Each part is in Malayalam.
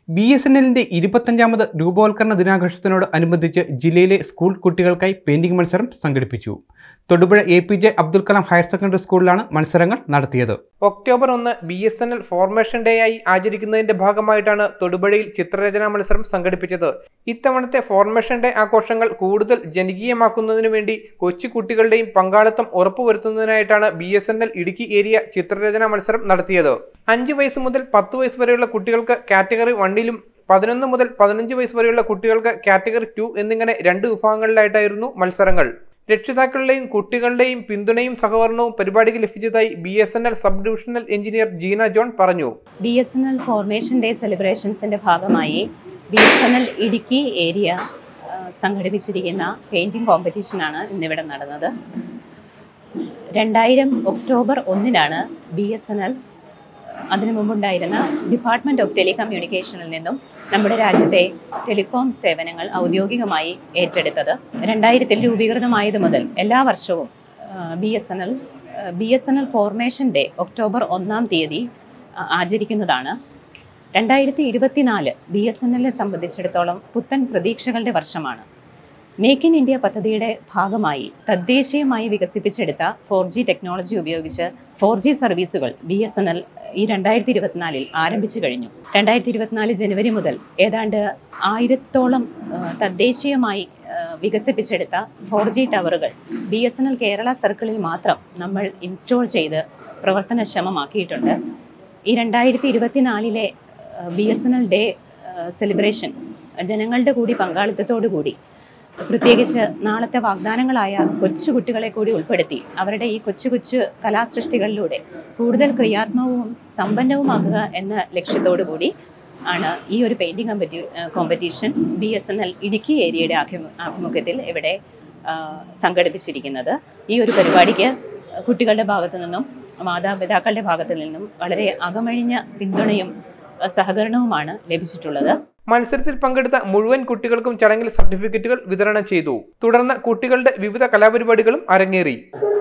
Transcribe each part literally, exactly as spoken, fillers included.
ബി എസ് എൻ എല്ലിന്റെ ഇരുപത്തഞ്ചാമത് രൂപവത്കരണ ദിനാഘോഷത്തിനോട് അനുബന്ധിച്ച് ജില്ലയിലെ സ്കൂൾ കുട്ടികൾക്കായി പെയിന്റിംഗ് മത്സരം സംഘടിപ്പിച്ചു. Thodupuzha A P J Abdul Kalam higher secondary സ്കൂളിലാണ് മത്സരങ്ങൾ നടത്തിയത്. ഒക്ടോബർ ഒന്ന് B S N L formation day ആയി ആചരിക്കുന്നതിന്റെ ഭാഗമായിട്ടാണ് തൊടുപുഴയിൽ ചിത്രരചനാ മത്സരം സംഘടിപ്പിച്ചത്. ഇത്തവണത്തെ ഫോർമേഷൻ ഡേ ആഘോഷങ്ങൾ കൂടുതൽ ജനകീയമാക്കുന്നതിനു വേണ്ടി കൊച്ചു കുട്ടികളുടെയും പങ്കാളിത്തം ഉറപ്പുവരുത്തുന്നതിനായിട്ടാണ് B S N L Idukki area ചിത്രരചനാ മത്സരം നടത്തിയത്. അഞ്ച് വയസ്സ് മുതൽ പത്ത് വയസ്സ് വരെയുള്ള കുട്ടികൾക്ക് കാറ്റഗറി വണ്ണിലും പതിനൊന്ന് മുതൽ പതിനഞ്ച് വയസ്സ് വരെയുള്ള കുട്ടികൾക്ക് കാറ്റഗറി ടു എന്നിങ്ങനെ രണ്ട് വിഭാഗങ്ങളിലായിട്ടായിരുന്നു മത്സരങ്ങൾ. രക്ഷിതാക്കളുടെയും കുട്ടികളുടെയും പിന്തുണയും സഹകരണവും പരിപാടിക്ക് ലഭിച്ചതായി B S N L sub divisional engineer Jeena John പറഞ്ഞു. B S N L formation day സെലിബ്രേഷൻസിന്റെ ഭാഗമായി B S N L Idukki area സംഘടിപ്പിച്ചിരിക്കുന്ന പെയിന്റിംഗ് കോമ്പറ്റീഷനാണ് ഇന്നിവിടെ നടന്നത്. രണ്ടായിരം ഒക്ടോബർ ഒന്നിനാണ് ബി എസ് എൻ എൽ അതിനു മുമ്പുണ്ടായിരുന്ന ഡിപ്പാർട്ട്മെൻറ്റ് ഓഫ് ടെലികമ്മ്യൂണിക്കേഷനിൽ നിന്നും നമ്മുടെ രാജ്യത്തെ ടെലികോം സേവനങ്ങൾ ഔദ്യോഗികമായി ഏറ്റെടുത്തത്. രണ്ടായിരത്തിൽ രൂപീകൃതമായത് മുതൽ എല്ലാ വർഷവും B S N L B S N L formation day October ഒന്നാം തീയതി ആചരിക്കുന്നതാണ്. രണ്ടായിരത്തി ഇരുപത്തിനാല് ബി എസ് എൻ എല്ലിനെ സംബന്ധിച്ചിടത്തോളം പുത്തൻ പ്രതീക്ഷകളുടെ വർഷമാണ്. മേക്ക് ഇൻ ഇന്ത്യ പദ്ധതിയുടെ ഭാഗമായി തദ്ദേശീയമായി വികസിപ്പിച്ചെടുത്ത ഫോർ ജി ടെക്നോളജി ഉപയോഗിച്ച് ഫോർ ജി സർവീസുകൾ ബി എസ് എൻ എൽ ഈ രണ്ടായിരത്തി ഇരുപത്തിനാലിൽ ആരംഭിച്ചു കഴിഞ്ഞു. രണ്ടായിരത്തി ഇരുപത്തിനാല് ജനുവരി മുതൽ ഏതാണ്ട് ആയിരത്തോളം തദ്ദേശീയമായി വികസിപ്പിച്ചെടുത്ത ഫോർ ജി ടവറുകൾ B S N L Kerala സർക്കിളിൽ മാത്രം നമ്മൾ ഇൻസ്റ്റോൾ ചെയ്ത് പ്രവർത്തനക്ഷമമാക്കിയിട്ടുണ്ട്. ഈ രണ്ടായിരത്തി ഇരുപത്തിനാലിലെ B S N L day celebrations ജനങ്ങളുടെ കൂടി പങ്കാളിത്തത്തോടു കൂടി, പ്രത്യേകിച്ച് നാളത്തെ വാഗ്ദാനങ്ങളായ കൊച്ചു കുട്ടികളെ കൂടി ഉൾപ്പെടുത്തി അവരുടെ ഈ കൊച്ചു കൊച്ചു കലാസൃഷ്ടികളിലൂടെ കൂടുതൽ ക്രിയാത്മകവും സമ്പന്നവുമാക്കുക എന്ന ലക്ഷ്യത്തോടു കൂടി ആണ് ഈ ഒരു പെയിൻറ്റിംഗ് കോമ്പറ്റി competition B S N L Idukki ഏരിയയുടെ ആഭിമു ആഭിമുഖ്യത്തിൽ ഇവിടെ സംഘടിപ്പിച്ചിരിക്കുന്നത്. ഈ ഒരു പരിപാടിക്ക് കുട്ടികളുടെ ഭാഗത്തു നിന്നും മാതാപിതാക്കളുടെ ഭാഗത്തു നിന്നും വളരെ അകമഴിഞ്ഞ പിന്തുണയും സഹകരണവുമാണ് ലഭിച്ചിട്ടുള്ളത്. മത്സരത്തിൽ പങ്കെടുത്ത മുഴുവൻ കുട്ടികൾക്കും ചടങ്ങിൽ സർട്ടിഫിക്കറ്റുകൾ വിതരണം ചെയ്തു. തുടർന്ന് കുട്ടികളുടെ വിവിധ കലാപരിപാടികളും അരങ്ങേറി.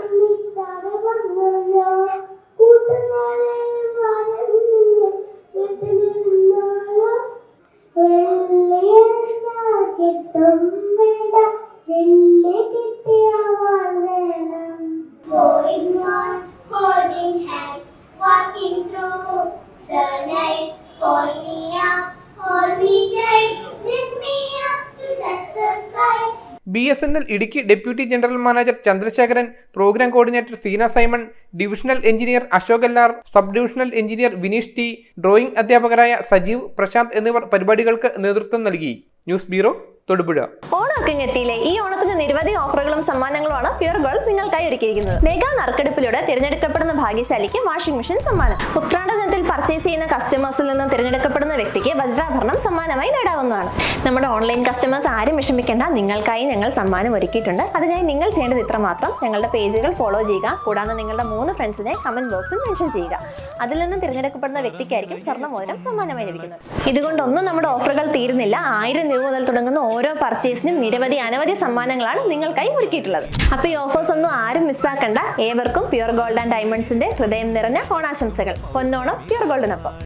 B S N L Idukki deputy general manager Chandrasekharan, programme coordinator Seena Simon, divisional engineer Ashok എല്ലാർ, sub divisional engineer Vineesh T, drawing അധ്യാപകരായ സജീവ്, പ്രശാന്ത് എന്നിവർ പരിപാടികൾക്ക് നേതൃത്വം നൽകി. News bureau, Thodupuzha. ഓണാക്കിങ്ങെത്തിയില്ലേ? ഈ ഓണത്തിന് നിരവധി ഓഫറുകളും സമ്മാനങ്ങളുമാണ് പ്യൂർ ഗോൾഡ് നിങ്ങൾക്കായി ഒരുക്കിയിരിക്കുന്നത്. മെഗാ നറുക്കെടുപ്പിലൂടെ തിരഞ്ഞെടുക്കപ്പെടുന്ന ഭാഗ്യശാലിക്ക് വാഷിംഗ് മെഷീൻ സമ്മാനം. ഉത്രാട ദിനത്തിൽ പർച്ചേസ് ചെയ്യുന്ന കസ്റ്റമേഴ്സിൽ നിന്ന് തിരഞ്ഞെടുക്കപ്പെടുന്ന വ്യക്തിക്ക് വജ്രാഭരണം സമ്മാനമായി നേടാവുന്നതാണ്. നമ്മുടെ ഓൺലൈൻ കസ്റ്റമേഴ്സ് ആരും വിഷമിക്കേണ്ട, നിങ്ങൾക്കായി ഞങ്ങൾ സമ്മാനം ഒരുക്കിയിട്ടുണ്ട്. അതിനായി നിങ്ങൾ ചെയ്യേണ്ടത് ഇത്ര മാത്രം: ഞങ്ങളുടെ പേജുകൾ ഫോളോ ചെയ്യുക, കൂടാതെ നിങ്ങളുടെ മൂന്ന് ഫ്രണ്ട്സിനെ കമന്റ് ബോക്സിൽ മെൻഷൻ ചെയ്യുക. അതിൽ നിന്നും തിരഞ്ഞെടുക്കപ്പെടുന്ന വ്യക്തിക്കായിരിക്കും സ്വർണ്ണമോതിരം സമ്മാനമായി ലഭിക്കുന്നത്. ഇതുകൊണ്ടൊന്നും നമ്മുടെ ഓഫറുകൾ തീരുന്നില്ല. ആയിരം രൂപ മുതൽ തുടങ്ങുന്ന ഓരോ പർച്ചേസിനും നിരവധി അനവധി സമ്മാനങ്ങളാണ് നിങ്ങൾക്കായി ഒരുക്കിയിട്ടുള്ളത്. അപ്പൊ ഈ ഓഫേഴ്സ് ഒന്നും ആരും മിസ്സാക്കണ്ട. ഏവർക്കും പ്യൂർ ഗോൾഡ് ആൻഡ് ഡയമണ്ട്സിന്റെ ഹൃദയം നിറഞ്ഞ ഓണാശംസകൾ. പൊന്നോണം പ്യൂർ ഗോൾഡിനൊപ്പം.